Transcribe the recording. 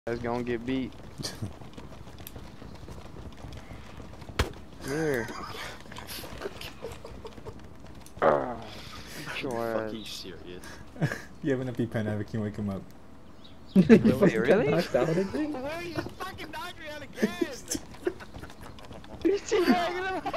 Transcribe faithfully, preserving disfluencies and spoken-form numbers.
That's gonna get beat. Here. Uh, Fuck, you serious? You have an EpiPen, I can wake him up. Wait, really? Knocked out again? Why are you just fucking knocking me out again? He's teabagging him.